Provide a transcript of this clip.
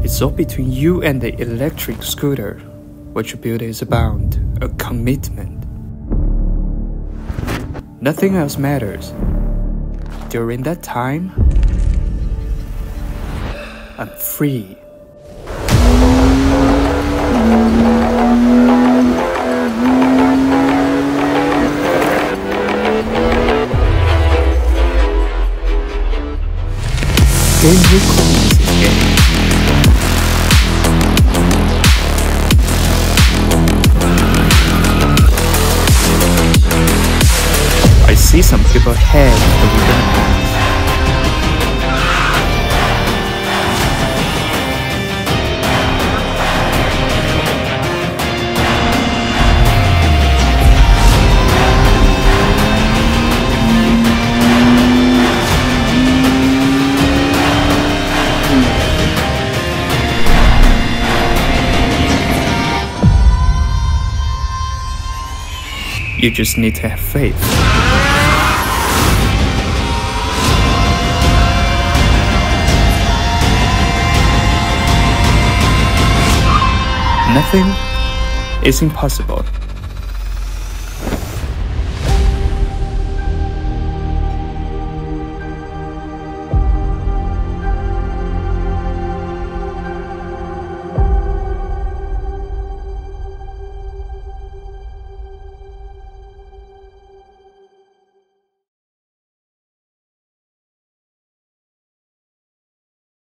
It's all between you and the electric scooter. What you build is about a commitment. Nothing else matters. During that time, I'm free. Game recordings is game. I see some people head the wooden path. You just need to have faith. Nothing is impossible.